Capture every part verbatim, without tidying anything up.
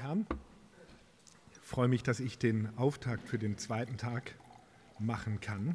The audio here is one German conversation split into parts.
Herren, ich freue mich, dass ich den Auftakt für den zweiten Tag machen kann.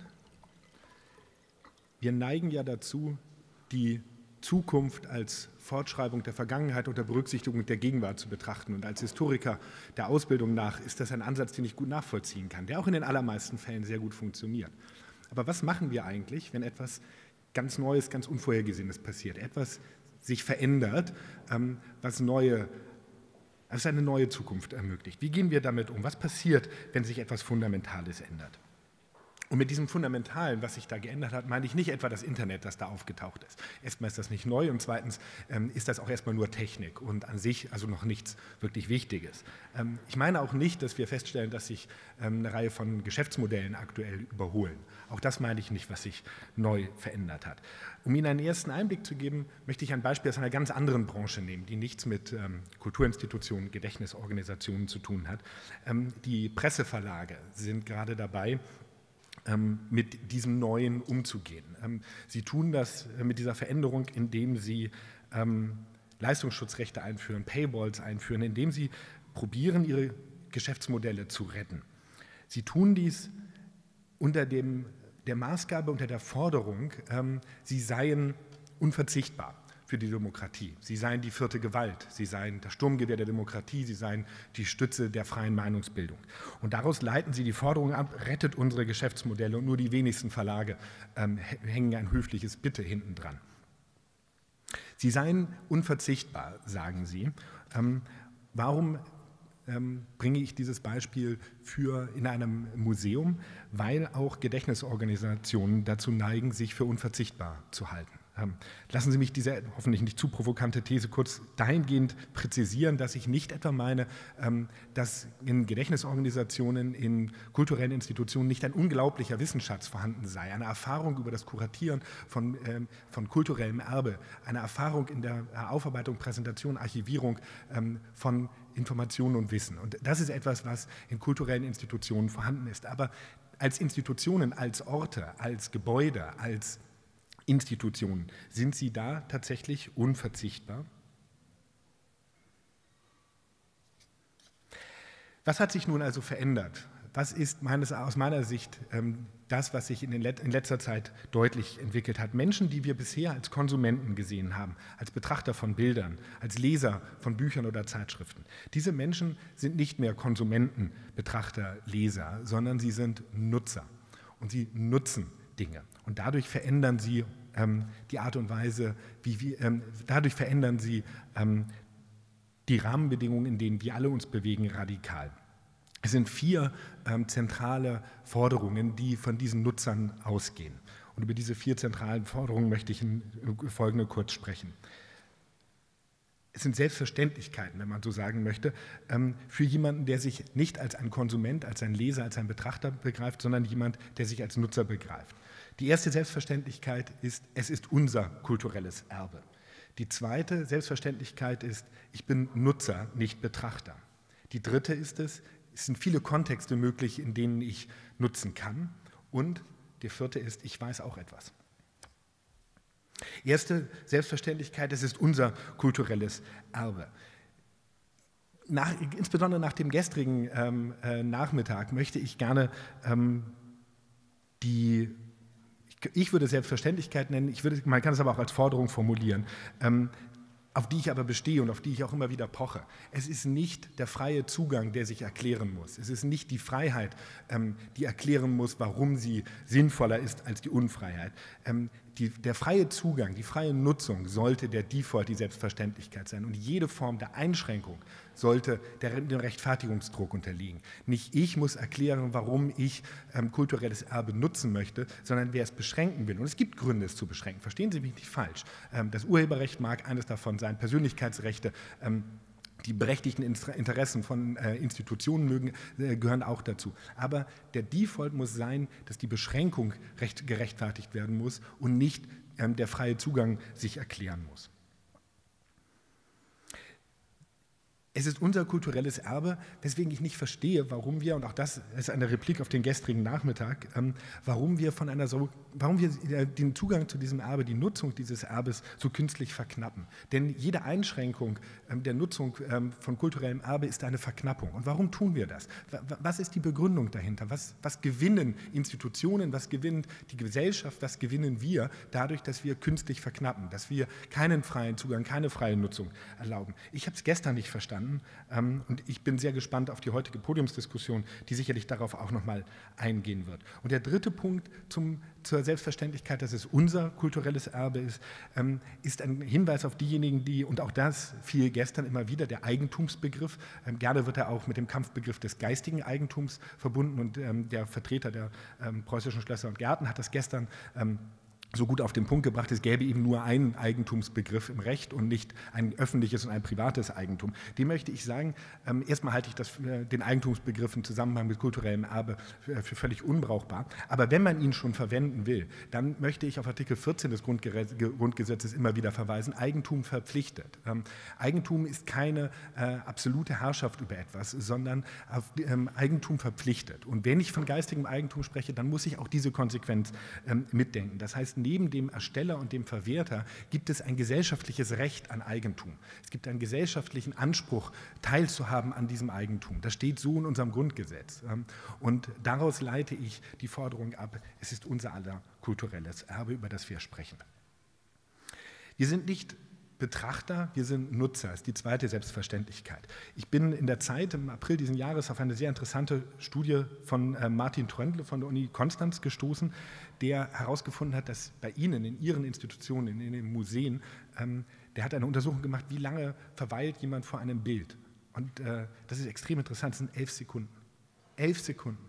Wir neigen ja dazu, die Zukunft als Fortschreibung der Vergangenheit unter Berücksichtigung der Gegenwart zu betrachten. Und als Historiker der Ausbildung nach ist das ein Ansatz, den ich gut nachvollziehen kann, der auch in den allermeisten Fällen sehr gut funktioniert. Aber was machen wir eigentlich, wenn etwas ganz Neues, ganz Unvorhergesehenes passiert, etwas sich verändert, was neue was eine neue Zukunft ermöglicht? Wie gehen wir damit um? Was passiert, wenn sich etwas Fundamentales ändert? Und mit diesem Fundamentalen, was sich da geändert hat, meine ich nicht etwa das Internet, das da aufgetaucht ist. Erstmal ist das nicht neu und zweitens ähm, ist das auch erstmal nur Technik und an sich also noch nichts wirklich Wichtiges. Ähm, ich meine auch nicht, dass wir feststellen, dass sich ähm, eine Reihe von Geschäftsmodellen aktuell überholen. Auch das meine ich nicht, was sich neu verändert hat. Um Ihnen einen ersten Einblick zu geben, möchte ich ein Beispiel aus einer ganz anderen Branche nehmen, die nichts mit ähm, Kulturinstitutionen, Gedächtnisorganisationen zu tun hat. Ähm, die Presseverlage sind gerade dabei, mit diesem Neuen umzugehen. Sie tun das mit dieser Veränderung, indem sie Leistungsschutzrechte einführen, Paywalls einführen, indem sie probieren, ihre Geschäftsmodelle zu retten. Sie tun dies unter dem, der Maßgabe, unter der Forderung, sie seien unverzichtbar für die Demokratie. Sie seien die vierte Gewalt, sie seien das Sturmgewehr der Demokratie, sie seien die Stütze der freien Meinungsbildung. Und daraus leiten sie die Forderung ab, rettet unsere Geschäftsmodelle und nur die wenigsten Verlage ähm, hängen ein höfliches Bitte hinten dran. Sie seien unverzichtbar, sagen sie. Ähm, warum ähm, bringe ich dieses Beispiel für in einem Museum? Weil auch Gedächtnisorganisationen dazu neigen, sich für unverzichtbar zu halten. Lassen Sie mich diese hoffentlich nicht zu provokante These kurz dahingehend präzisieren, dass ich nicht etwa meine, dass in Gedächtnisorganisationen, in kulturellen Institutionen nicht ein unglaublicher Wissensschatz vorhanden sei, eine Erfahrung über das Kuratieren von, von kulturellem Erbe, eine Erfahrung in der Aufarbeitung, Präsentation, Archivierung von Informationen und Wissen. Und das ist etwas, was in kulturellen Institutionen vorhanden ist. Aber als Institutionen, als Orte, als Gebäude, als Institutionen, sind sie da tatsächlich unverzichtbar? Was hat sich nun also verändert? Was ist meines, aus meiner Sicht ähm, das, was sich in, den Let in letzter Zeit deutlich entwickelt hat? Menschen, die wir bisher als Konsumenten gesehen haben, als Betrachter von Bildern, als Leser von Büchern oder Zeitschriften. Diese Menschen sind nicht mehr Konsumenten, Betrachter, Leser, sondern sie sind Nutzer und sie nutzen Dinge. Und dadurch verändern sie ähm, die Art und Weise, wie wir, ähm, dadurch verändern sie ähm, die Rahmenbedingungen, in denen wir alle uns bewegen, radikal. Es sind vier ähm, zentrale Forderungen, die von diesen Nutzern ausgehen. Und über diese vier zentralen Forderungen möchte ich in folgende kurz sprechen. Es sind Selbstverständlichkeiten, wenn man so sagen möchte, für jemanden, der sich nicht als ein Konsument, als ein Leser, als ein Betrachter begreift, sondern jemand, der sich als Nutzer begreift. Die erste Selbstverständlichkeit ist, es ist unser kulturelles Erbe. Die zweite Selbstverständlichkeit ist, ich bin Nutzer, nicht Betrachter. Die dritte ist es, es sind viele Kontexte möglich, in denen ich nutzen kann. Und die vierte ist, ich weiß auch etwas. Erste Selbstverständlichkeit, es ist unser kulturelles Erbe. Nach, insbesondere nach dem gestrigen ähm, äh, Nachmittag möchte ich gerne ähm, die, ich, ich würde Selbstverständlichkeit nennen, ich würde, man kann es aber auch als Forderung formulieren, ähm, auf die ich aber bestehe und auf die ich auch immer wieder poche. Es ist nicht der freie Zugang, der sich erklären muss. Es ist nicht die Freiheit, ähm, die erklären muss, warum sie sinnvoller ist als die Unfreiheit. Ähm, die, der freie Zugang, die freie Nutzung sollte der Default, die Selbstverständlichkeit sein. Und jede Form der Einschränkung sollte der, dem Rechtfertigungsdruck unterliegen. Nicht ich muss erklären, warum ich ähm, kulturelles Erbe nutzen möchte, sondern wer es beschränken will. Und es gibt Gründe, es zu beschränken. Verstehen Sie mich nicht falsch. Ähm, das Urheberrecht mag eines davon sein, Persönlichkeitsrechte, ähm, die berechtigten Interessen von äh, Institutionen mögen, äh, gehören auch dazu. Aber der Default muss sein, dass die Beschränkung recht gerechtfertigt werden muss und nicht ähm, der freie Zugang sich erklären muss. Es Es ist unser kulturelles Erbe, weswegen ich nicht verstehe, warum wir, und auch das ist eine Replik auf den gestrigen Nachmittag, ähm, warum wir von einer so, warum wir den Zugang zu diesem Erbe, die Nutzung dieses Erbes so künstlich verknappen. Denn jede Einschränkung ähm, der Nutzung ähm, von kulturellem Erbe ist eine Verknappung. Und warum tun wir das? Was ist die Begründung dahinter? Was, was gewinnen Institutionen, was gewinnt die Gesellschaft, was gewinnen wir dadurch, dass wir künstlich verknappen, dass wir keinen freien Zugang, keine freie Nutzung erlauben? Ich habe es gestern nicht verstanden. Und ich bin sehr gespannt auf die heutige Podiumsdiskussion, die sicherlich darauf auch noch mal eingehen wird. Und der dritte Punkt zum, zur Selbstverständlichkeit, dass es unser kulturelles Erbe ist, ist ein Hinweis auf diejenigen, die, und auch das fiel gestern immer wieder, der Eigentumsbegriff. Gerne wird er auch mit dem Kampfbegriff des geistigen Eigentums verbunden. Und der Vertreter der preußischen Schlösser und Gärten hat das gestern so gut auf den Punkt gebracht, es gäbe eben nur einen Eigentumsbegriff im Recht und nicht ein öffentliches und ein privates Eigentum. Dem möchte ich sagen, ähm, erstmal halte ich das, äh, den Eigentumsbegriff im Zusammenhang mit kulturellem Erbe für, für völlig unbrauchbar. Aber wenn man ihn schon verwenden will, dann möchte ich auf Artikel vierzehn des Grundgesetzes immer wieder verweisen, Eigentum verpflichtet. Ähm, Eigentum ist keine äh, absolute Herrschaft über etwas, sondern auf, ähm, Eigentum verpflichtet. Und wenn ich von geistigem Eigentum spreche, dann muss ich auch diese Konsequenz ähm, mitdenken. Das heißt, neben dem Ersteller und dem Verwerter gibt es ein gesellschaftliches Recht an Eigentum. Es gibt einen gesellschaftlichen Anspruch, teilzuhaben an diesem Eigentum. Das steht so in unserem Grundgesetz. Und daraus leite ich die Forderung ab, es ist unser aller kulturelles Erbe, über das wir sprechen. Wir sind nicht Betrachter, wir sind Nutzer, das ist die zweite Selbstverständlichkeit. Ich bin in der Zeit, im April diesen Jahres, auf eine sehr interessante Studie von äh, Martin Tröndle von der Uni Konstanz gestoßen, der herausgefunden hat, dass bei Ihnen, in Ihren Institutionen, in den Museen, ähm, der hat eine Untersuchung gemacht, wie lange verweilt jemand vor einem Bild. Und äh, das ist extrem interessant, das sind elf Sekunden. Elf Sekunden.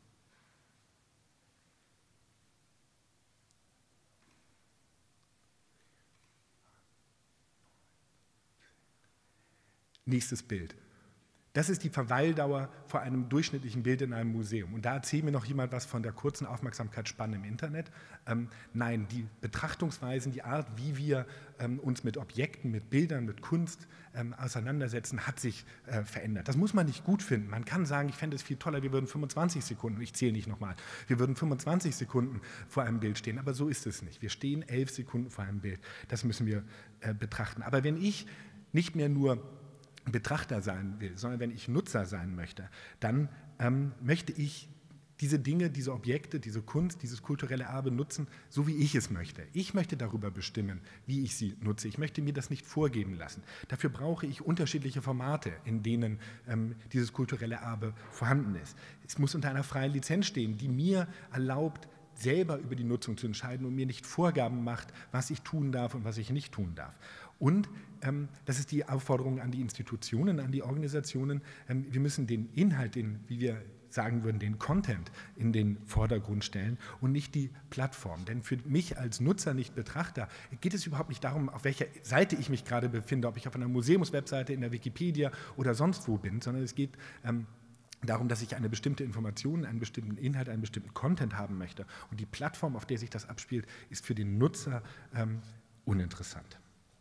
Nächstes Bild. Das ist die Verweildauer vor einem durchschnittlichen Bild in einem Museum. Und da erzählt mir noch jemand was von der kurzen Aufmerksamkeitsspanne im Internet. Ähm, nein, die Betrachtungsweisen, die Art, wie wir ähm, uns mit Objekten, mit Bildern, mit Kunst ähm, auseinandersetzen, hat sich äh, verändert. Das muss man nicht gut finden. Man kann sagen, ich fände es viel toller, wir würden fünfundzwanzig Sekunden, ich zähle nicht nochmal, wir würden fünfundzwanzig Sekunden vor einem Bild stehen. Aber so ist es nicht. Wir stehen elf Sekunden vor einem Bild. Das müssen wir äh, betrachten. Aber wenn ich nicht mehr nur Betrachter sein will, sondern wenn ich Nutzer sein möchte, dann ähm, möchte ich diese Dinge, diese Objekte, diese Kunst, dieses kulturelle Erbe nutzen, so wie ich es möchte. Ich möchte darüber bestimmen, wie ich sie nutze. Ich möchte mir das nicht vorgeben lassen. Dafür brauche ich unterschiedliche Formate, in denen ähm, dieses kulturelle Erbe vorhanden ist. Es muss unter einer freien Lizenz stehen, die mir erlaubt, selber über die Nutzung zu entscheiden und mir nicht Vorgaben macht, was ich tun darf und was ich nicht tun darf. Und ähm, das ist die Aufforderung an die Institutionen, an die Organisationen. Ähm, wir müssen den Inhalt, den, wie wir sagen würden, den Content in den Vordergrund stellen und nicht die Plattform. Denn für mich als Nutzer, nicht Betrachter, geht es überhaupt nicht darum, auf welcher Seite ich mich gerade befinde, ob ich auf einer Museumswebseite, in der Wikipedia oder sonst wo bin, sondern es geht ähm, darum, dass ich eine bestimmte Information, einen bestimmten Inhalt, einen bestimmten Content haben möchte. Und die Plattform, auf der sich das abspielt, ist für den Nutzer ähm, uninteressant.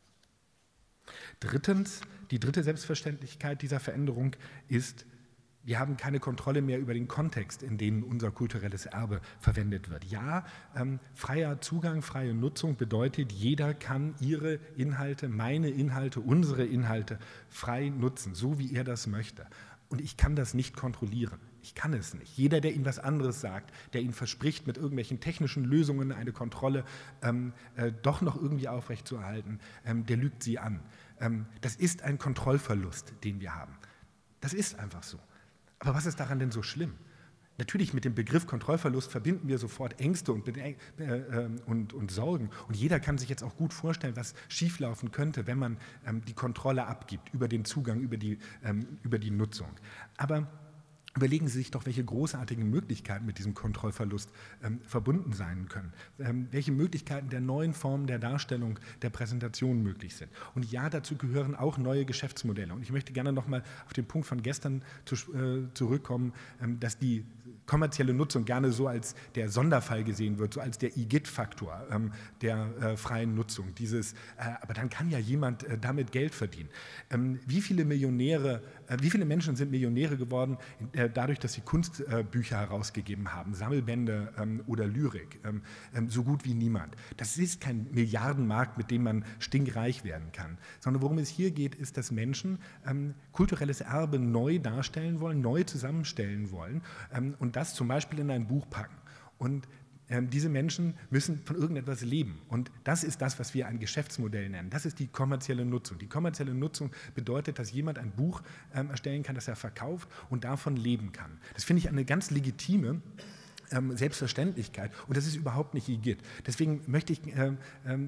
Drittens, die dritte Selbstverständlichkeit dieser Veränderung ist, wir haben keine Kontrolle mehr über den Kontext, in dem unser kulturelles Erbe verwendet wird. Ja, ähm, freier Zugang, freie Nutzung bedeutet, jeder kann ihre Inhalte, meine Inhalte, unsere Inhalte frei nutzen, so wie er das möchte. Und ich kann das nicht kontrollieren. Ich kann es nicht. Jeder, der Ihnen was anderes sagt, der Ihnen verspricht, mit irgendwelchen technischen Lösungen eine Kontrolle ähm, äh, doch noch irgendwie aufrechtzuerhalten, ähm, der lügt Sie an. Ähm, das ist ein Kontrollverlust, den wir haben. Das ist einfach so. Aber was ist daran denn so schlimm? Natürlich, mit dem Begriff Kontrollverlust verbinden wir sofort Ängste und, äh, äh, und, und Sorgen. Und jeder kann sich jetzt auch gut vorstellen, was schieflaufen könnte, wenn man ähm, die Kontrolle abgibt über den Zugang, über die, ähm, über die Nutzung. Aber Überlegen Sie sich doch, welche großartigen Möglichkeiten mit diesem Kontrollverlust ähm, verbunden sein können, ähm, welche Möglichkeiten der neuen Formen der Darstellung, der Präsentation möglich sind. Und ja, dazu gehören auch neue Geschäftsmodelle. Und ich möchte gerne noch mal auf den Punkt von gestern zu, äh, zurückkommen, ähm, dass die kommerzielle Nutzung gerne so als der Sonderfall gesehen wird, so als der I G I T-Faktor ähm, der äh, freien Nutzung. Dieses, äh, aber dann kann ja jemand äh, damit Geld verdienen. Ähm, wie viele Millionäre, äh, wie viele Menschen sind Millionäre geworden, äh, dadurch, dass sie Kunstbücher herausgegeben haben, Sammelbände ähm, oder Lyrik, ähm, ähm, so gut wie niemand. Das ist kein Milliardenmarkt, mit dem man stinkreich werden kann, sondern worum es hier geht, ist, dass Menschen ähm, kulturelles Erbe neu darstellen wollen, neu zusammenstellen wollen ähm, und das zum Beispiel in ein Buch packen. Und ähm, diese Menschen müssen von irgendetwas leben. Und das ist das, was wir ein Geschäftsmodell nennen. Das ist die kommerzielle Nutzung. Die kommerzielle Nutzung bedeutet, dass jemand ein Buch ähm, erstellen kann, das er verkauft und davon leben kann. Das finde ich eine ganz legitime Ähm, Selbstverständlichkeit und das ist überhaupt nicht I G I T. Deswegen möchte ich ähm, ähm,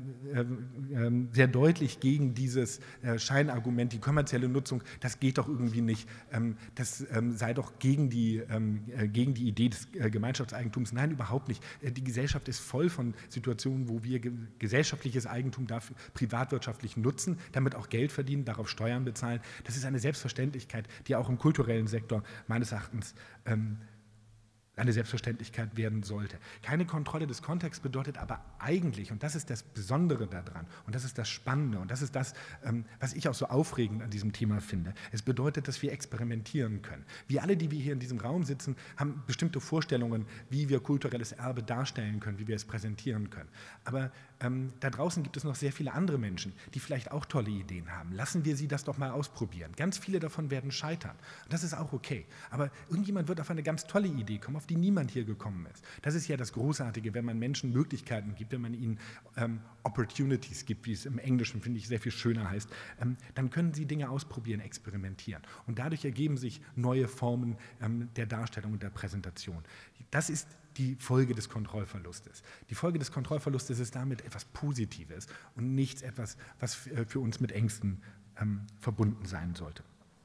ähm, sehr deutlich gegen dieses äh, Scheinargument, die kommerzielle Nutzung, das geht doch irgendwie nicht, ähm, das ähm, sei doch gegen die, ähm, äh, gegen die Idee des äh, Gemeinschaftseigentums. Nein, überhaupt nicht. Äh, die Gesellschaft ist voll von Situationen, wo wir ge gesellschaftliches Eigentum dafür privatwirtschaftlich nutzen, damit auch Geld verdienen, darauf Steuern bezahlen. Das ist eine Selbstverständlichkeit, die auch im kulturellen Sektor meines Erachtens ähm, eine Selbstverständlichkeit werden sollte. Keine Kontrolle des Kontexts bedeutet aber eigentlich, und das ist das Besondere daran, und das ist das Spannende, und das ist das, ähm, was ich auch so aufregend an diesem Thema finde, es bedeutet, dass wir experimentieren können. Wir alle, die wir hier in diesem Raum sitzen, haben bestimmte Vorstellungen, wie wir kulturelles Erbe darstellen können, wie wir es präsentieren können. Aber ähm, da draußen gibt es noch sehr viele andere Menschen, die vielleicht auch tolle Ideen haben. Lassen wir sie das doch mal ausprobieren. Ganz viele davon werden scheitern. Und das ist auch okay. Aber irgendjemand wird auf eine ganz tolle Idee kommen, auf die niemand hier gekommen ist. Das ist ja das Großartige, wenn man Menschen Möglichkeiten gibt, wenn man ihnen ähm, Opportunities gibt, wie es im Englischen, finde ich, sehr viel schöner heißt, ähm, dann können sie Dinge ausprobieren, experimentieren. Und dadurch ergeben sich neue Formen ähm, der Darstellung und der Präsentation. Das ist die Folge des Kontrollverlustes. Die Folge des Kontrollverlustes ist damit etwas Positives und nichts etwas, was für uns mit Ängsten ähm, verbunden sein sollte.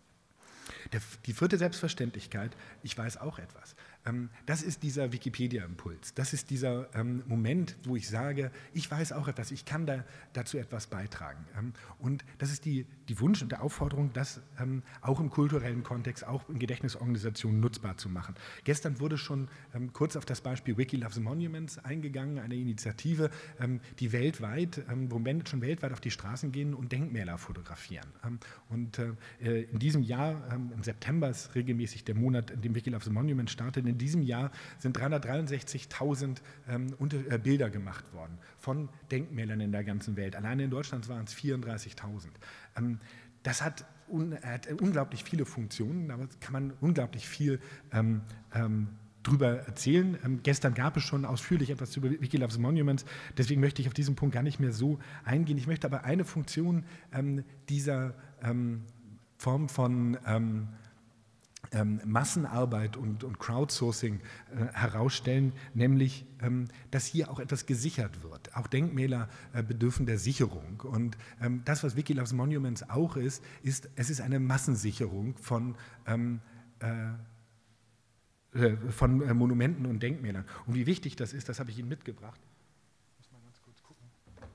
Der, die vierte Selbstverständlichkeit, ich weiß auch etwas. Ähm, das ist dieser Wikipedia-Impuls. Das ist dieser ähm, Moment, wo ich sage, ich weiß auch etwas, ich kann da, dazu etwas beitragen. Ähm, und das ist die, die Wunsch und die Aufforderung, das ähm, auch im kulturellen Kontext, auch in Gedächtnisorganisationen nutzbar zu machen. Gestern wurde schon ähm, kurz auf das Beispiel Wiki Loves Monuments eingegangen, eine Initiative, ähm, die weltweit, ähm, wo Menschen weltweit auf die Straßen gehen und Denkmäler fotografieren. Ähm, und äh, in diesem Jahr, ähm, im September ist regelmäßig der Monat, in dem Wiki Loves Monuments startet. In diesem Jahr sind dreihundertdreiundsechzigtausend ähm, äh, Bilder gemacht worden von Denkmälern in der ganzen Welt. Alleine in Deutschland waren es vierunddreißigtausend. Ähm, das hat, un, hat unglaublich viele Funktionen, aber kann man unglaublich viel ähm, ähm, drüber erzählen. Ähm, gestern gab es schon ausführlich etwas über Wiki Loves Monuments, deswegen möchte ich auf diesen Punkt gar nicht mehr so eingehen. Ich möchte aber eine Funktion ähm, dieser ähm, Form von ähm, ähm, Massenarbeit und, und Crowdsourcing äh, herausstellen, nämlich, ähm, dass hier auch etwas gesichert wird. Auch Denkmäler äh, bedürfen der Sicherung. Und ähm, das, was Wiki Loves Monuments auch ist, ist, es ist eine Massensicherung von ähm, äh, von äh, Monumenten und Denkmälern. Und wie wichtig das ist, das habe ich Ihnen mitgebracht. Ich muss mal ganz kurz gucken.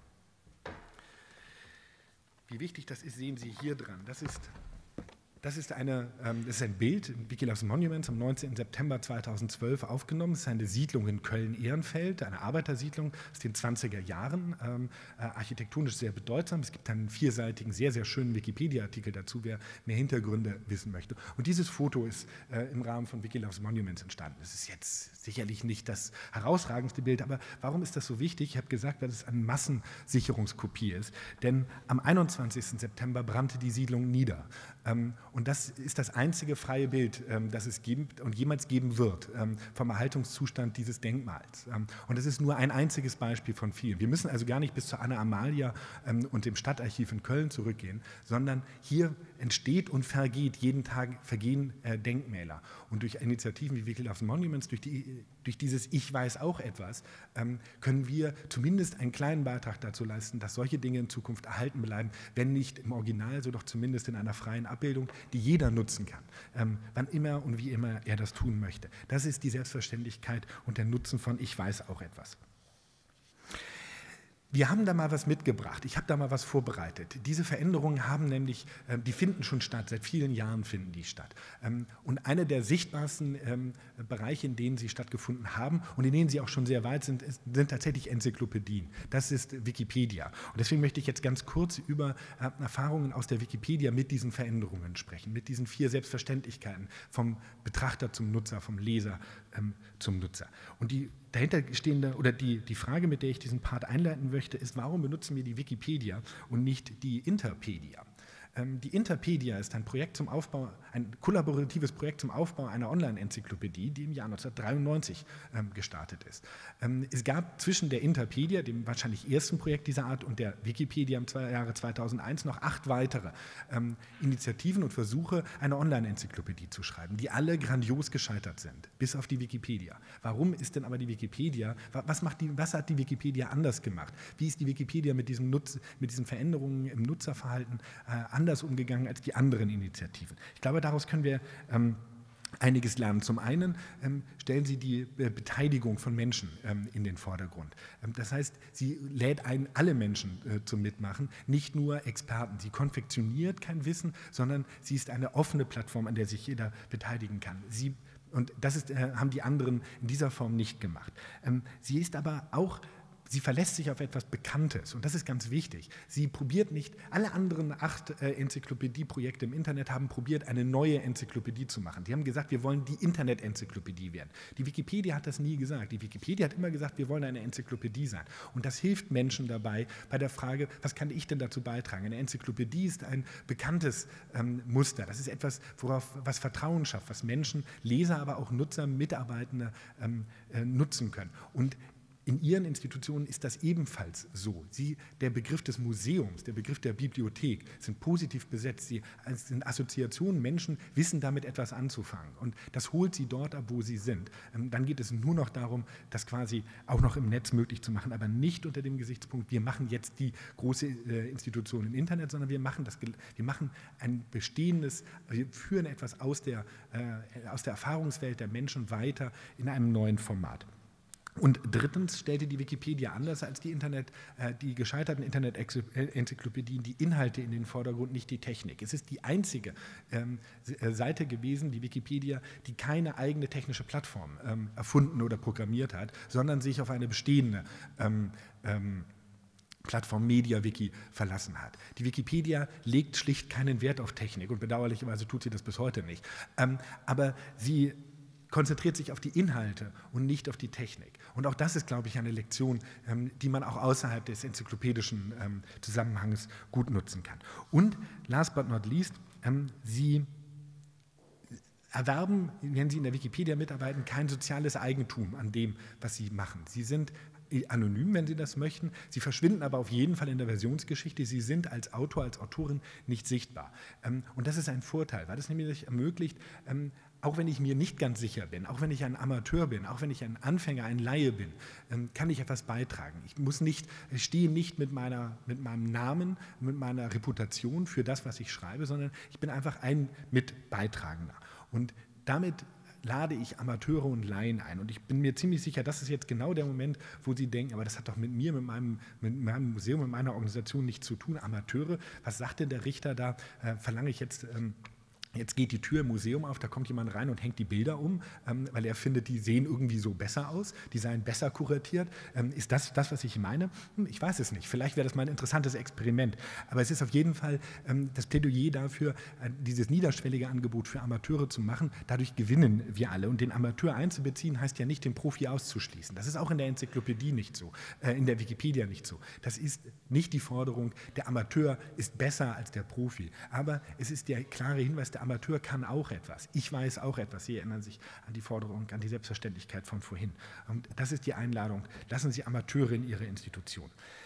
Wie wichtig das ist, sehen Sie hier dran. Das ist, das ist, eine, ähm, das ist ein Bild in Wiki Loves Monuments am neunzehnten September zweitausendzwölf aufgenommen. Es ist eine Siedlung in Köln-Ehrenfeld, eine Arbeitersiedlung aus den zwanziger Jahren, ähm, äh, architektonisch sehr bedeutsam. Es gibt einen vierseitigen, sehr, sehr schönen Wikipedia-Artikel dazu, wer mehr Hintergründe wissen möchte. Und dieses Foto ist äh, im Rahmen von Wiki Loves Monuments entstanden. Es ist jetzt sicherlich nicht das herausragendste Bild, aber warum ist das so wichtig? Ich habe gesagt, weil es eine Massensicherungskopie ist, denn am einundzwanzigsten September brannte die Siedlung nieder. Ähm, und das ist das einzige freie Bild, ähm, das es gibt und jemals geben wird ähm, vom Erhaltungszustand dieses Denkmals. Ähm, und das ist nur ein einziges Beispiel von vielen. Wir müssen also gar nicht bis zur Anna Amalia ähm, und dem Stadtarchiv in Köln zurückgehen, sondern hier entsteht und vergeht, jeden Tag vergehen äh, Denkmäler. Und durch Initiativen wie Wiki Loves Monuments, durch, die, durch dieses Ich weiß auch etwas, ähm, können wir zumindest einen kleinen Beitrag dazu leisten, dass solche Dinge in Zukunft erhalten bleiben, wenn nicht im Original, so doch zumindest in einer freien Abbildung, die jeder nutzen kann, ähm, wann immer und wie immer er das tun möchte. Das ist die Selbstverständlichkeit und der Nutzen von Ich weiß auch etwas. Wir haben da mal was mitgebracht, ich habe da mal was vorbereitet. Diese Veränderungen haben nämlich, die finden schon statt, seit vielen Jahren finden die statt. Und einer der sichtbarsten Bereiche, in denen sie stattgefunden haben und in denen sie auch schon sehr weit sind, sind tatsächlich Enzyklopädien. Das ist Wikipedia. Und deswegen möchte ich jetzt ganz kurz über Erfahrungen aus der Wikipedia mit diesen Veränderungen sprechen, mit diesen vier Selbstverständlichkeiten vom Betrachter zum Nutzer, vom Leser zum Nutzer. Und die dahinterstehende oder die, die Frage, mit der ich diesen Part einleiten möchte, ist, warum benutzen wir die Wikipedia und nicht die Interpedia? Ähm, die Interpedia ist ein Projekt zum Aufbau, ein kollaboratives Projekt zum Aufbau einer Online-Enzyklopädie, die im Jahr neunzehnhundertdreiundneunzig ähm, gestartet ist. Ähm, es gab zwischen der Interpedia, dem wahrscheinlich ersten Projekt dieser Art, und der Wikipedia im Jahre zweitausendeins noch acht weitere ähm, Initiativen und Versuche, eine Online-Enzyklopädie zu schreiben, die alle grandios gescheitert sind, bis auf die Wikipedia. Warum ist denn aber die Wikipedia, was, macht die, was hat die Wikipedia anders gemacht? Wie ist die Wikipedia mit, diesem Nutz, mit diesen Veränderungen im Nutzerverhalten äh, anders umgegangen als die anderen Initiativen? Ich glaube, daraus können wir ähm, einiges lernen. Zum einen ähm, stellen sie die äh, Beteiligung von Menschen ähm, in den Vordergrund. Ähm, das heißt, sie lädt ein, alle Menschen äh, zum Mitmachen, nicht nur Experten. Sie konfektioniert kein Wissen, sondern sie ist eine offene Plattform, an der sich jeder beteiligen kann. Sie, und das ist, äh, haben die anderen in dieser Form nicht gemacht. Ähm, sie ist aber auch Sie verlässt sich auf etwas Bekanntes und das ist ganz wichtig. Sie probiert nicht, alle anderen acht äh, Enzyklopädie-Projekte im Internet haben probiert, eine neue Enzyklopädie zu machen. Die haben gesagt, wir wollen die Internet-Enzyklopädie werden. Die Wikipedia hat das nie gesagt. Die Wikipedia hat immer gesagt, wir wollen eine Enzyklopädie sein. Und das hilft Menschen dabei, bei der Frage, was kann ich denn dazu beitragen? Eine Enzyklopädie ist ein bekanntes ähm, Muster. Das ist etwas, worauf, was Vertrauen schafft, was Menschen, Leser, aber auch Nutzer, Mitarbeitende ähm, äh, nutzen können. Und in ihren Institutionen ist das ebenfalls so. Sie, der Begriff des Museums, der Begriff der Bibliothek sind positiv besetzt. Sie sind Assoziationen, Menschen wissen damit etwas anzufangen. Und das holt sie dort ab, wo sie sind. Dann geht es nur noch darum, das quasi auch noch im Netz möglich zu machen, aber nicht unter dem Gesichtspunkt, wir machen jetzt die große Institution im Internet, sondern wir machen, das, wir machen ein bestehendes, wir führen etwas aus der, aus der Erfahrungswelt der Menschen weiter in einem neuen Format. Und drittens stellte die Wikipedia anders als die, Internet, äh, die gescheiterten Internet-Enzyklopädien die Inhalte in den Vordergrund, nicht die Technik. Es ist die einzige ähm, Seite gewesen, die Wikipedia, die keine eigene technische Plattform ähm, erfunden oder programmiert hat, sondern sich auf eine bestehende ähm, ähm, Plattform MediaWiki verlassen hat. Die Wikipedia legt schlicht keinen Wert auf Technik und bedauerlicherweise tut sie das bis heute nicht. Ähm, aber sie konzentriert sich auf die Inhalte und nicht auf die Technik. Und auch das ist, glaube ich, eine Lektion, ähm, die man auch außerhalb des enzyklopädischen ähm, Zusammenhangs gut nutzen kann. Und last but not least, ähm, Sie erwerben, wenn Sie in der Wikipedia mitarbeiten, kein soziales Eigentum an dem, was Sie machen. Sie sind anonym, wenn Sie das möchten. Sie verschwinden aber auf jeden Fall in der Versionsgeschichte. Sie sind als Autor, als Autorin nicht sichtbar. Ähm, und das ist ein Vorteil, weil das nämlich ermöglicht, ähm, auch wenn ich mir nicht ganz sicher bin, auch wenn ich ein Amateur bin, auch wenn ich ein Anfänger, ein Laie bin, ähm, kann ich etwas beitragen. Ich muss nicht, ich stehe nicht mit, meiner, mit meinem Namen, mit meiner Reputation für das, was ich schreibe, sondern ich bin einfach ein Mitbeitragender. Und damit lade ich Amateure und Laien ein. Und ich bin mir ziemlich sicher, das ist jetzt genau der Moment, wo Sie denken, aber das hat doch mit mir, mit meinem, mit meinem Museum, mit meiner Organisation nichts zu tun. Amateure, was sagt denn der Richter da? Äh, verlange ich jetzt... Ähm, Jetzt geht die Tür im Museum auf, da kommt jemand rein und hängt die Bilder um, ähm, weil er findet, die sehen irgendwie so besser aus, die seien besser kuratiert. Ähm, ist das das, was ich meine? Hm, ich weiß es nicht. Vielleicht wäre das mal ein interessantes Experiment. Aber es ist auf jeden Fall ähm, das Plädoyer dafür, äh, dieses niederschwellige Angebot für Amateure zu machen. Dadurch gewinnen wir alle. Und den Amateur einzubeziehen, heißt ja nicht, den Profi auszuschließen. Das ist auch in der Enzyklopädie nicht so, äh, in der Wikipedia nicht so. Das ist nicht die Forderung, der Amateur ist besser als der Profi. Aber es ist der klare Hinweis, der Amateur kann auch etwas. Ich weiß auch etwas. Sie erinnern sich an die Forderung, an die Selbstverständlichkeit von vorhin. Und das ist die Einladung. Lassen Sie Amateure in Ihre Institution.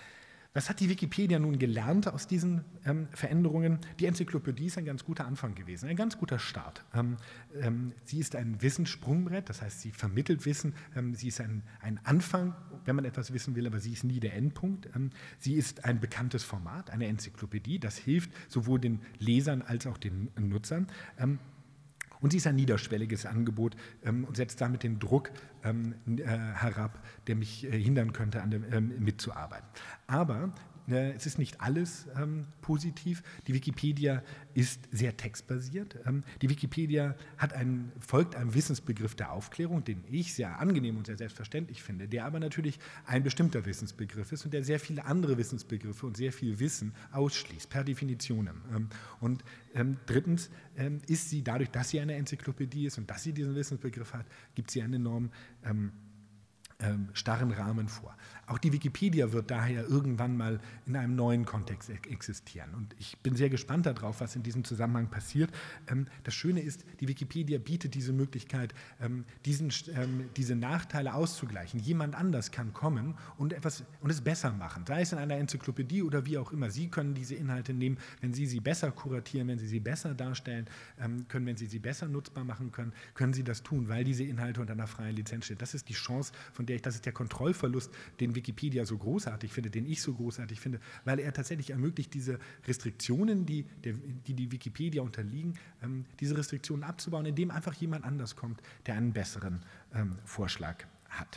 Was hat die Wikipedia nun gelernt aus diesen ähm, Veränderungen? Die Enzyklopädie ist ein ganz guter Anfang gewesen, ein ganz guter Start. Ähm, ähm, sie ist ein Wissenssprungbrett, das heißt, sie vermittelt Wissen, ähm, sie ist ein, ein Anfang, wenn man etwas wissen will, aber sie ist nie der Endpunkt. Ähm, sie ist ein bekanntes Format, eine Enzyklopädie, das hilft sowohl den Lesern als auch den Nutzern. Ähm, Und sie ist ein niederschwelliges Angebot ähm, und setzt damit den Druck ähm, äh, herab, der mich äh, hindern könnte, an dem, ähm, mitzuarbeiten. Aber äh, es ist nicht alles ähm, positiv. Die Wikipedia ist sehr textbasiert. Ähm, die Wikipedia hat einen, folgt einem Wissensbegriff der Aufklärung, den ich sehr angenehm und sehr selbstverständlich finde, der aber natürlich ein bestimmter Wissensbegriff ist und der sehr viele andere Wissensbegriffe und sehr viel Wissen ausschließt, per Definition. Ähm, und ähm, drittens ähm, ist sie, dadurch, dass sie eine Enzyklopädie ist und dass sie diesen Wissensbegriff hat, gibt sie einen enorm ähm, ähm, starren Rahmen vor. Auch die Wikipedia wird daher irgendwann mal in einem neuen Kontext existieren. Und ich bin sehr gespannt darauf, was in diesem Zusammenhang passiert. Ähm, das Schöne ist, die Wikipedia bietet diese Möglichkeit, ähm, diesen, ähm, diese Nachteile auszugleichen. Jemand anders kann kommen und, etwas, und es besser machen, sei es in einer Enzyklopädie oder wie auch immer. Sie können diese Inhalte nehmen, wenn Sie sie besser kuratieren, wenn Sie sie besser darstellen ähm, können, wenn Sie sie besser nutzbar machen können, können Sie das tun, weil diese Inhalte unter einer freien Lizenz stehen. Das ist die Chance, von der ich, das ist der Kontrollverlust, den Wikipedia so großartig finde, den ich so großartig finde, weil er tatsächlich ermöglicht, diese Restriktionen, die der, die, die Wikipedia unterliegen, ähm, diese Restriktionen abzubauen, indem einfach jemand anders kommt, der einen besseren ähm, Vorschlag hat.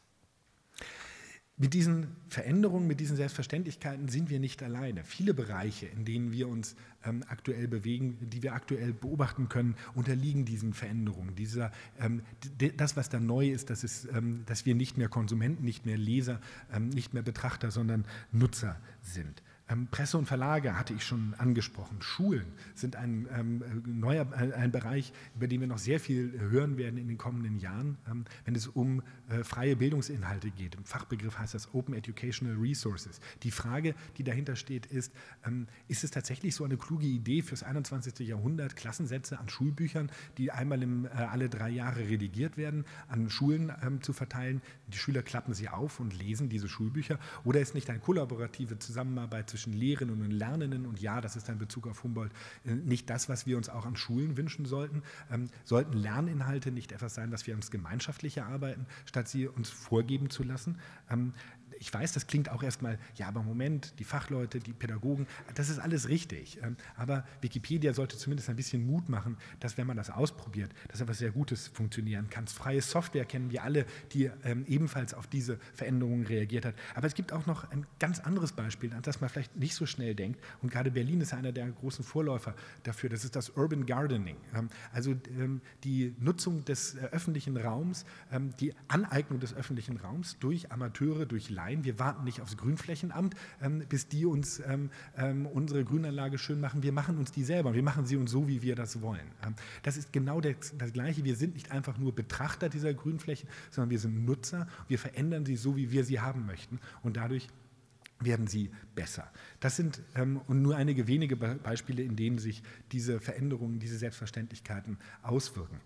Mit diesen Veränderungen, mit diesen Selbstverständlichkeiten sind wir nicht alleine. Viele Bereiche, in denen wir uns ähm, aktuell bewegen, die wir aktuell beobachten können, unterliegen diesen Veränderungen. Dieser, ähm, das, was da neu ist, das ist, ähm, dass wir nicht mehr Konsumenten, nicht mehr Leser, ähm, nicht mehr Betrachter, sondern Nutzer sind. Ähm, Presse und Verlage hatte ich schon angesprochen. Schulen sind ein ähm, neuer ein Bereich, über den wir noch sehr viel hören werden in den kommenden Jahren, ähm, wenn es um äh, freie Bildungsinhalte geht. Im Fachbegriff heißt das Open Educational Resources. Die Frage, die dahinter steht, ist, ähm, ist es tatsächlich so eine kluge Idee fürs einundzwanzigste Jahrhundert, Klassensätze an Schulbüchern, die einmal im, äh, alle drei Jahre redigiert werden, an Schulen ähm, zu verteilen? Die Schüler klappen sie auf und lesen diese Schulbücher. Oder ist nicht eine kollaborative Zusammenarbeit zwischen zwischen Lehrenden und Lernenden, und ja, das ist ein Bezug auf Humboldt, nicht das, was wir uns auch an Schulen wünschen sollten. Ähm, sollten Lerninhalte nicht etwas sein, was wir uns gemeinschaftlich erarbeiten, statt sie uns vorgeben zu lassen? Ähm, ich weiß, das klingt auch erstmal, ja, aber Moment, die Fachleute, die Pädagogen, das ist alles richtig. Ähm, aber Wikipedia sollte zumindest ein bisschen Mut machen, dass, wenn man das ausprobiert, dass etwas sehr Gutes funktionieren kann. Freie Software kennen wir alle, die ähm, ebenfalls auf diese Veränderungen reagiert hat. Aber es gibt auch noch ein ganz anderes Beispiel, an das man vielleicht nicht so schnell denkt. Und gerade Berlin ist einer der großen Vorläufer dafür. Das ist das Urban Gardening. Ähm, also ähm, die Nutzung des äh, öffentlichen Raums, ähm, die Aneignung des öffentlichen Raums durch Amateure, durch Laien. Wir warten nicht aufs Grünflächenamt, ähm, bis die uns ähm, ähm, unsere Grünanlage schön machen. Wir machen uns die selber. Wir machen sie uns so, wie wir das wollen. Ähm, das ist genau das, das Gleiche. Wir sind nicht einfach nur Betrachter dieser Grünflächen, sondern wir sind Nutzer. Wir verändern sie so, wie wir sie haben möchten. Und dadurch werden sie besser. Das sind ähm, und nur einige wenige Be- Beispiele, in denen sich diese Veränderungen, diese Selbstverständlichkeiten auswirken.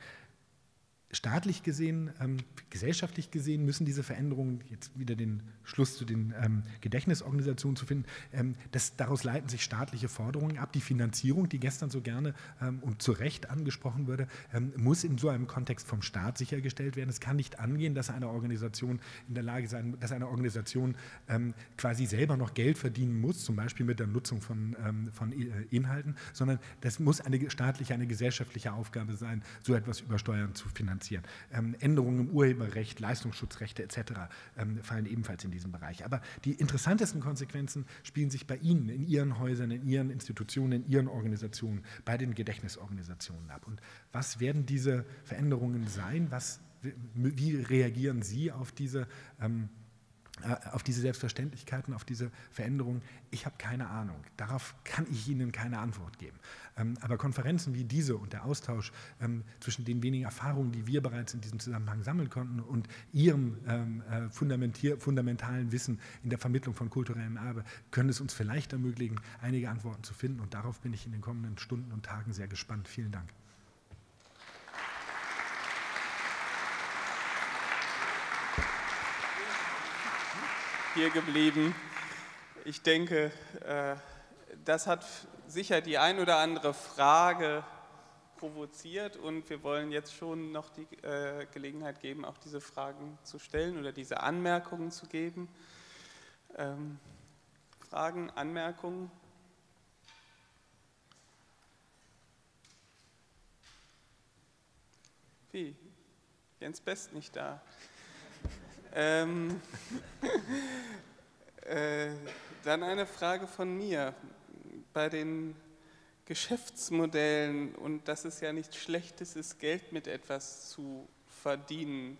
Staatlich gesehen, ähm, gesellschaftlich gesehen müssen diese Veränderungen, jetzt wieder den Schluss zu den ähm, Gedächtnisorganisationen zu finden, ähm, das, daraus leiten sich staatliche Forderungen ab. Die Finanzierung, die gestern so gerne ähm, und zu Recht angesprochen wurde, ähm, muss in so einem Kontext vom Staat sichergestellt werden. Es kann nicht angehen, dass eine Organisation in der Lage sein, dass eine Organisation ähm, quasi selber noch Geld verdienen muss, zum Beispiel mit der Nutzung von, ähm, von Inhalten, sondern das muss eine staatliche, eine gesellschaftliche Aufgabe sein, so etwas über Steuern zu finanzieren. Ähm, Änderungen im Urheberrecht, Leistungsschutzrechte et cetera ähm, fallen ebenfalls in diesen Bereich. Aber die interessantesten Konsequenzen spielen sich bei Ihnen, in Ihren Häusern, in Ihren Institutionen, in Ihren Organisationen, bei den Gedächtnisorganisationen ab. Und was werden diese Veränderungen sein? Was, wie reagieren Sie auf diese ähm, auf diese Selbstverständlichkeiten, auf diese Veränderungen? Ich habe keine Ahnung. Darauf kann ich Ihnen keine Antwort geben. Ähm, aber Konferenzen wie diese und der Austausch ähm, zwischen den wenigen Erfahrungen, die wir bereits in diesem Zusammenhang sammeln konnten, und Ihrem ähm, äh, fundamentalen Wissen in der Vermittlung von kulturellem Erbe, können es uns vielleicht ermöglichen, einige Antworten zu finden. Und darauf bin ich in den kommenden Stunden und Tagen sehr gespannt. Vielen Dank. Hier geblieben. ich denke, das hat sicher die ein oder andere Frage provoziert und wir wollen jetzt schon noch die Gelegenheit geben, auch diese Fragen zu stellen oder diese Anmerkungen zu geben. Ähm, Fragen, Anmerkungen? Wie? Jens Best nicht da. ähm, äh, dann eine Frage von mir. Bei den Geschäftsmodellen, und dass es ja nichts Schlechtes ist, Geld mit etwas zu verdienen,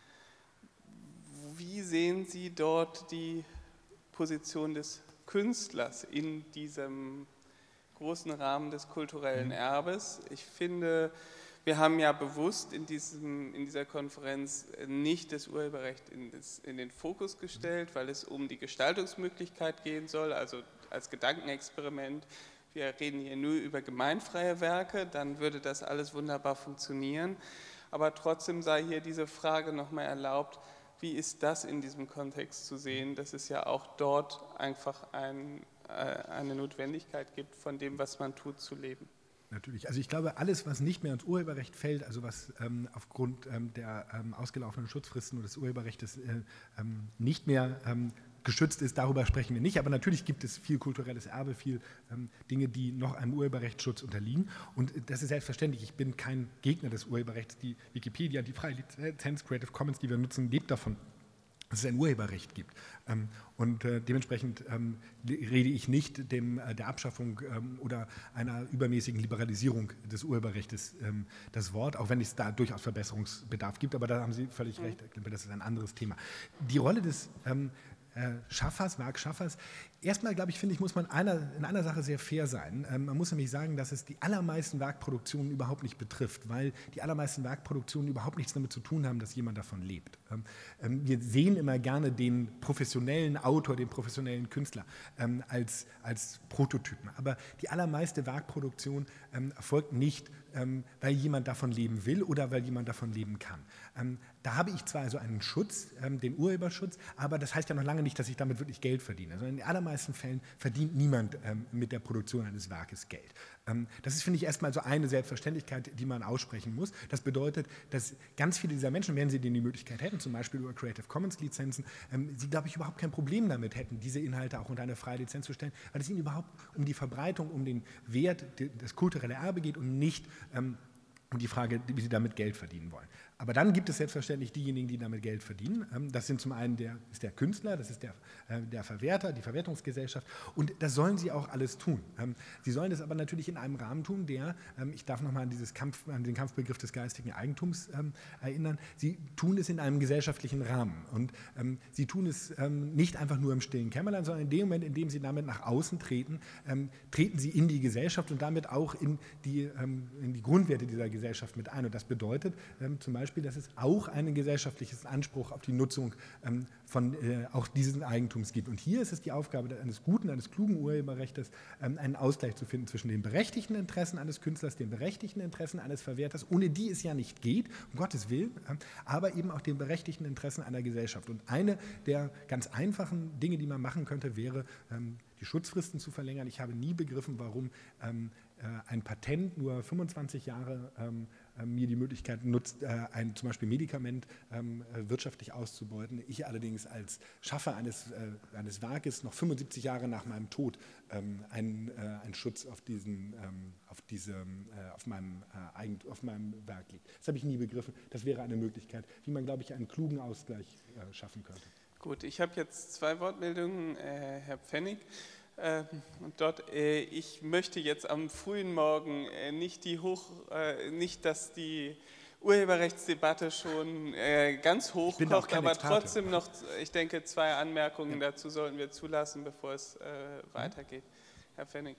wie sehen Sie dort die Position des Künstlers in diesem großen Rahmen des kulturellen Erbes? Ich finde, wir haben ja bewusst in, diesem, in dieser Konferenz nicht das Urheberrecht in, das, in den Fokus gestellt, weil es um die Gestaltungsmöglichkeit gehen soll, also als Gedankenexperiment. Wir reden hier nur über gemeinfreie Werke, dann würde das alles wunderbar funktionieren. Aber trotzdem sei hier diese Frage nochmal erlaubt, wie ist das in diesem Kontext zu sehen, dass es ja auch dort einfach ein, äh, eine Notwendigkeit gibt, von dem, was man tut, zu leben. Natürlich. Also ich glaube, alles, was nicht mehr ins Urheberrecht fällt, also was ähm, aufgrund ähm, der ähm, ausgelaufenen Schutzfristen oder des Urheberrechts äh, ähm, nicht mehr ähm, geschützt ist, darüber sprechen wir nicht. Aber natürlich gibt es viel kulturelles Erbe, viel ähm, Dinge, die noch einem Urheberrechtsschutz unterliegen. Und das ist selbstverständlich. Ich bin kein Gegner des Urheberrechts. Die Wikipedia, die freie Lizenz, Creative Commons, die wir nutzen, lebt davon, dass es ein Urheberrecht gibt. Ähm, und äh, dementsprechend ähm, rede ich nicht dem, äh, der Abschaffung ähm, oder einer übermäßigen Liberalisierung des Urheberrechts ähm, das Wort, auch wenn es da durchaus Verbesserungsbedarf gibt. Aber da haben Sie völlig mhm. recht, das ist ein anderes Thema. Die Rolle des ähm, Äh, Schaffers, Werkschaffers. Erstmal, glaube ich, finde ich, muss man einer, in einer Sache sehr fair sein. Ähm, man muss nämlich sagen, dass es die allermeisten Werkproduktionen überhaupt nicht betrifft, weil die allermeisten Werkproduktionen überhaupt nichts damit zu tun haben, dass jemand davon lebt. Ähm, ähm, wir sehen immer gerne den professionellen Autor, den professionellen Künstler ähm, als, als Prototypen. Aber die allermeiste Werkproduktion ähm, erfolgt nicht, ähm, weil jemand davon leben will oder weil jemand davon leben kann. Ähm, da habe ich zwar also einen Schutz, ähm, den Urheberschutz, aber das heißt ja noch lange nicht, dass ich damit wirklich Geld verdiene. Also in den allermeisten Fällen verdient niemand ähm, mit der Produktion eines Werkes Geld. Ähm, das ist, finde ich, erstmal so eine Selbstverständlichkeit, die man aussprechen muss. Das bedeutet, dass ganz viele dieser Menschen, wenn sie denn die Möglichkeit hätten, zum Beispiel über Creative Commons Lizenzen, ähm, sie, glaube ich, überhaupt kein Problem damit hätten, diese Inhalte auch unter eine freie Lizenz zu stellen, weil es ihnen überhaupt um die Verbreitung, um den Wert, das kulturelle Erbe geht und nicht ähm, um die Frage, wie sie damit Geld verdienen wollen. Aber dann gibt es selbstverständlich diejenigen, die damit Geld verdienen. Das sind zum einen der, ist der Künstler, das ist der, der Verwerter, die Verwertungsgesellschaft und das sollen sie auch alles tun. Sie sollen das aber natürlich in einem Rahmen tun, der, ich darf nochmal an, dieses Kampf, an den Kampfbegriff des geistigen Eigentums erinnern, sie tun es in einem gesellschaftlichen Rahmen und sie tun es nicht einfach nur im stillen Kämmerlein, sondern in dem Moment, in dem sie damit nach außen treten, treten sie in die Gesellschaft und damit auch in die, in die Grundwerte dieser Gesellschaft mit ein und das bedeutet zum Beispiel, dass es auch einen gesellschaftlichen Anspruch auf die Nutzung ähm, von äh, auch diesen Eigentums gibt. Und hier ist es die Aufgabe eines guten, eines klugen Urheberrechts, ähm, einen Ausgleich zu finden zwischen den berechtigten Interessen eines Künstlers, den berechtigten Interessen eines Verwerters, ohne die es ja nicht geht, um Gottes Willen, äh, aber eben auch den berechtigten Interessen einer Gesellschaft. Und eine der ganz einfachen Dinge, die man machen könnte, wäre, ähm, die Schutzfristen zu verlängern. Ich habe nie begriffen, warum ähm, äh, ein Patent nur fünfundzwanzig Jahre ähm, mir die Möglichkeit nutzt, ein zum Beispiel Medikament ähm, wirtschaftlich auszubeuten. Ich allerdings als Schaffer eines, äh, eines Werkes noch fünfundsiebzig Jahre nach meinem Tod ähm, einen, äh, einen Schutz auf, diesen, ähm, auf, diesem, äh, auf, meinem, äh, Eigent auf meinem Werk liegt. Das habe ich nie begriffen. Das wäre eine Möglichkeit, wie man, glaube ich, einen klugen Ausgleich äh, schaffen könnte. Gut, ich habe jetzt zwei Wortmeldungen, äh, Herr Pfennig. Äh, und dort, äh, ich möchte jetzt am frühen Morgen äh, nicht, die hoch, äh, nicht, dass die Urheberrechtsdebatte schon äh, ganz hoch kocht, aber Experte. Trotzdem noch, ich denke, zwei Anmerkungen ja. dazu sollten wir zulassen, bevor es äh, weitergeht. Herr Pfennig.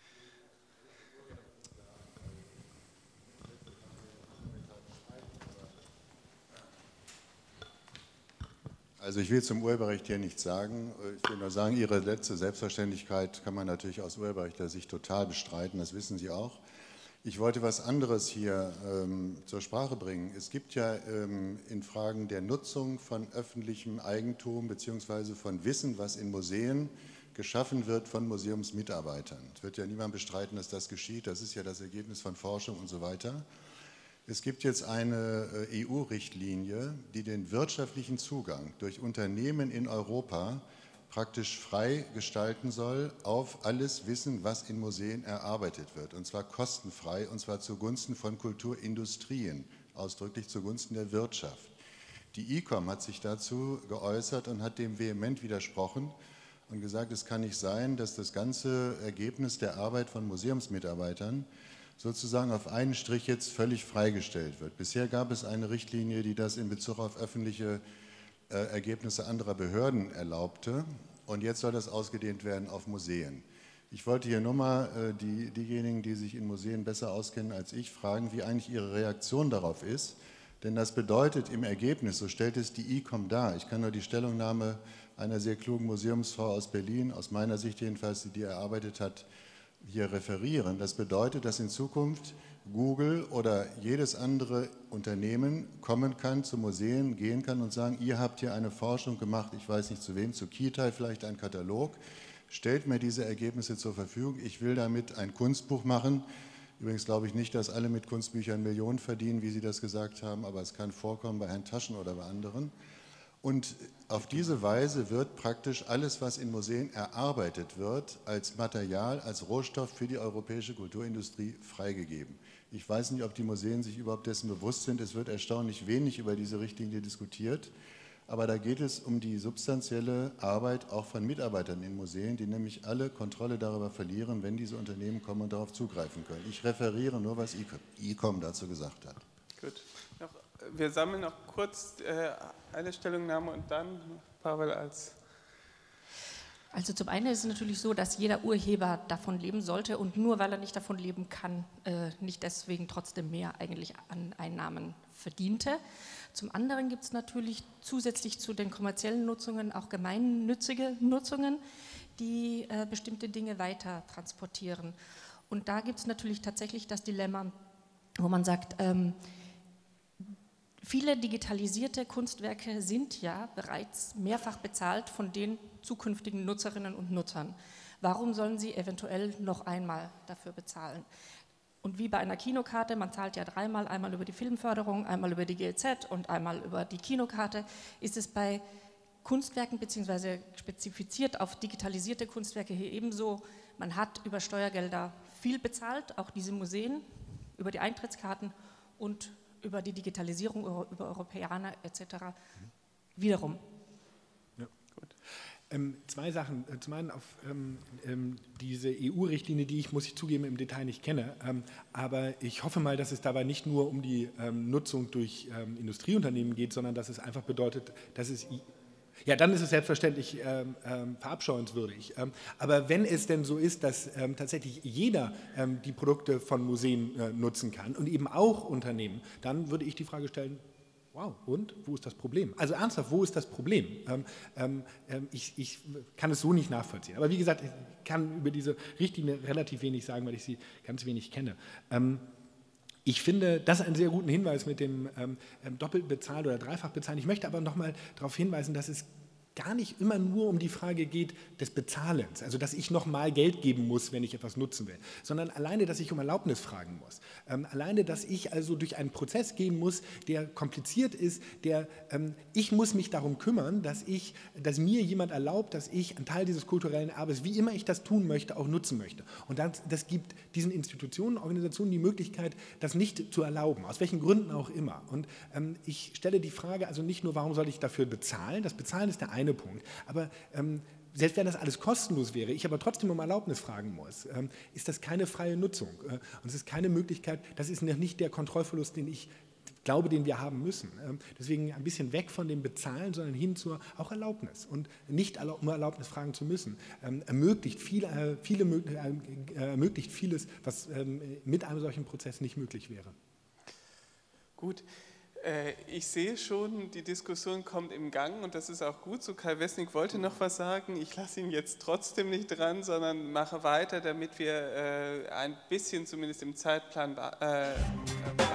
Also ich will zum Urheberrecht hier nichts sagen. Ich will nur sagen, Ihre letzte Selbstverständlichkeit kann man natürlich aus urheberrechtlicher Sicht total bestreiten, das wissen Sie auch. Ich wollte was anderes hier ähm, zur Sprache bringen. Es gibt ja ähm, in Fragen der Nutzung von öffentlichem Eigentum bzw. von Wissen, was in Museen geschaffen wird von Museumsmitarbeitern. Es wird ja niemand bestreiten, dass das geschieht. Das ist ja das Ergebnis von Forschung und so weiter. Es gibt jetzt eine E U-Richtlinie, die den wirtschaftlichen Zugang durch Unternehmen in Europa praktisch frei gestalten soll auf alles Wissen, was in Museen erarbeitet wird, und zwar kostenfrei, und zwar zugunsten von Kulturindustrien, ausdrücklich zugunsten der Wirtschaft. Die I C O M hat sich dazu geäußert und hat dem vehement widersprochen und gesagt, es kann nicht sein, dass das ganze Ergebnis der Arbeit von Museumsmitarbeitern sozusagen auf einen Strich jetzt völlig freigestellt wird. Bisher gab es eine Richtlinie, die das in Bezug auf öffentliche äh, Ergebnisse anderer Behörden erlaubte, und jetzt soll das ausgedehnt werden auf Museen. Ich wollte hier nur mal äh, die, diejenigen, die sich in Museen besser auskennen als ich, fragen, wie eigentlich ihre Reaktion darauf ist, denn das bedeutet im Ergebnis, so stellt es die I C O M dar, ich kann nur die Stellungnahme einer sehr klugen Museumsfrau aus Berlin, aus meiner Sicht jedenfalls, die die erarbeitet hat, hier referieren. Das bedeutet, dass in Zukunft Google oder jedes andere Unternehmen kommen kann, zu Museen gehen kann und sagen, ihr habt hier eine Forschung gemacht, ich weiß nicht zu wem, zu Kitai vielleicht ein Katalog, stellt mir diese Ergebnisse zur Verfügung, ich will damit ein Kunstbuch machen. Übrigens glaube ich nicht, dass alle mit Kunstbüchern Millionen verdienen, wie Sie das gesagt haben, aber es kann vorkommen bei Herrn Taschen oder bei anderen. Und auf diese Weise wird praktisch alles, was in Museen erarbeitet wird, als Material, als Rohstoff für die europäische Kulturindustrie freigegeben. Ich weiß nicht, ob die Museen sich überhaupt dessen bewusst sind. Es wird erstaunlich wenig über diese Richtlinie diskutiert. Aber da geht es um die substanzielle Arbeit auch von Mitarbeitern in Museen, die nämlich alle Kontrolle darüber verlieren, wenn diese Unternehmen kommen und darauf zugreifen können. Ich referiere nur, was I C O M dazu gesagt hat. Gut. Noch, wir sammeln noch kurz äh, eine Stellungnahme und dann Pavel als... Also zum einen ist es natürlich so, dass jeder Urheber davon leben sollte und nur weil er nicht davon leben kann, äh, nicht deswegen trotzdem mehr eigentlich an Einnahmen verdiente. Zum anderen gibt es natürlich zusätzlich zu den kommerziellen Nutzungen auch gemeinnützige Nutzungen, die äh, bestimmte Dinge weiter transportieren. Und da gibt es natürlich tatsächlich das Dilemma, wo man sagt, ähm, viele digitalisierte Kunstwerke sind ja bereits mehrfach bezahlt von den zukünftigen Nutzerinnen und Nutzern. Warum sollen sie eventuell noch einmal dafür bezahlen? Und wie bei einer Kinokarte, man zahlt ja dreimal, einmal über die Filmförderung, einmal über die G E Z und einmal über die Kinokarte, ist es bei Kunstwerken beziehungsweise spezifiziert auf digitalisierte Kunstwerke hier ebenso. Man hat über Steuergelder viel bezahlt, auch diese Museen, über die Eintrittskarten und über die Digitalisierung, über Europäer et cetera wiederum. Ja, gut. Ähm, zwei Sachen. Zum einen auf ähm, ähm, diese E U-Richtlinie, die ich, muss ich zugeben, im Detail nicht kenne. Ähm, aber ich hoffe mal, dass es dabei nicht nur um die ähm, Nutzung durch ähm, Industrieunternehmen geht, sondern dass es einfach bedeutet, dass es... Ja, dann ist es selbstverständlich ähm, ähm, verabscheuenswürdig. Ähm, aber wenn es denn so ist, dass ähm, tatsächlich jeder ähm, die Produkte von Museen äh, nutzen kann und eben auch Unternehmen, dann würde ich die Frage stellen, wow, und wo ist das Problem? Also ernsthaft, wo ist das Problem? Ähm, ähm, ich, ich kann es so nicht nachvollziehen. Aber wie gesagt, ich kann über diese Richtlinie relativ wenig sagen, weil ich sie ganz wenig kenne. Ähm, Ich finde das einen sehr guten Hinweis mit dem ähm, doppelt bezahlen oder dreifach bezahlen. Ich möchte aber noch mal darauf hinweisen, dass es gar nicht immer nur um die Frage geht des Bezahlens, also dass ich nochmal Geld geben muss, wenn ich etwas nutzen will, sondern alleine, dass ich um Erlaubnis fragen muss. Ähm, alleine, dass ich also durch einen Prozess gehen muss, der kompliziert ist, der, ähm, ich muss mich darum kümmern, dass, ich, dass mir jemand erlaubt, dass ich einen Teil dieses kulturellen Erbes, wie immer ich das tun möchte, auch nutzen möchte. Und das, das gibt diesen Institutionen, Organisationen die Möglichkeit, das nicht zu erlauben, aus welchen Gründen auch immer. Und ähm, ich stelle die Frage also nicht nur, warum soll ich dafür bezahlen, das Bezahlen ist der eine Punkt. Aber ähm, selbst wenn das alles kostenlos wäre, ich aber trotzdem um Erlaubnis fragen muss, ähm, ist das keine freie Nutzung. Äh, und es ist keine Möglichkeit, das ist noch nicht der Kontrollverlust, den ich glaube, den wir haben müssen. Ähm, deswegen ein bisschen weg von dem Bezahlen, sondern hin zur auch Erlaubnis. Und nicht erlaub, nur Erlaubnis fragen zu müssen, ähm, ermöglicht, viel, äh, viele, äh, ermöglicht vieles, was ähm, mit einem solchen Prozess nicht möglich wäre. Gut. Ich sehe schon, die Diskussion kommt im Gang und das ist auch gut so. Kai Wesnig wollte noch was sagen, ich lasse ihn jetzt trotzdem nicht dran, sondern mache weiter, damit wir ein bisschen zumindest im Zeitplan... Äh,